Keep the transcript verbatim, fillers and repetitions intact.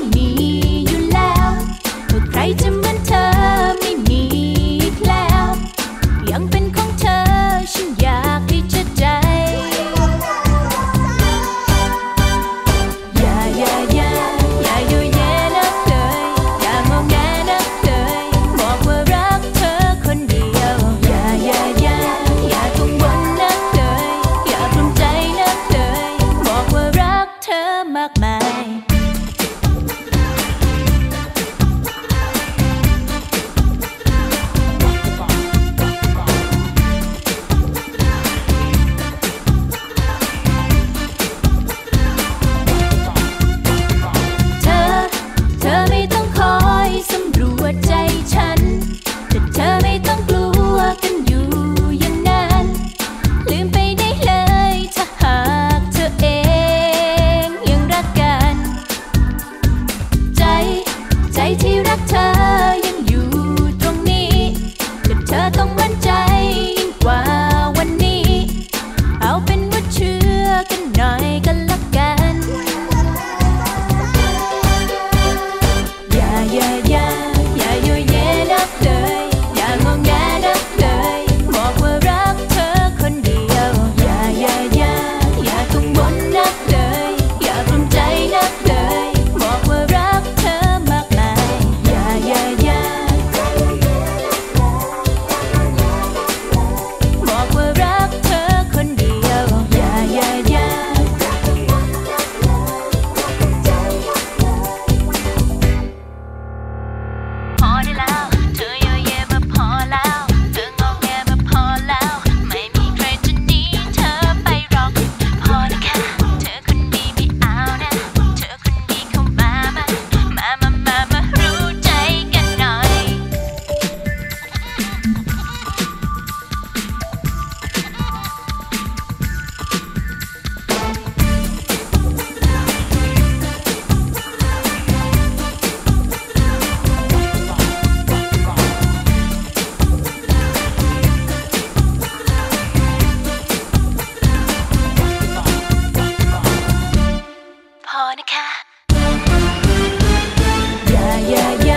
มีอยู่แล้วใครจะเหมือนเธอไม่มีอีกแล้วยังเป็นของเธอฉันอยากให้เธอใจอย่าอย่าอย่าอย่าโยเยนักเลยอย่างงแงนักเลยบอกว่ารักเธอคนเดียวอย่าอย่าอย่าอย่ากังวลนักเลยอย่ากลุ้มใจนักเลยบอกว่ารักเธอมากมายใจฉันแต่เธอไม่ต้องกลัวกันอยู่อย่างนั้นลืมไปได้เลยถ้าหากเธอเองยังรักกันใจใจที่รักเธอยังอยู่ตรงนี้แต่เธอต้องมั่นใจยิ่งกว่าวันนี้เอาเป็นว่าเชื่อกันหน่อยกันละกันอย่าอย่าอย่าพอนะคะอย่าอย่า